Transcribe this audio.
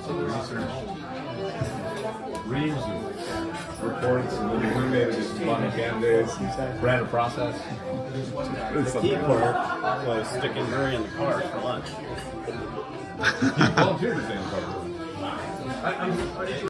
reads and reports, and then we made it just fun candidates, ran a process. The key part was sticking Murray in the car for lunch. He volunteered to stay in the car.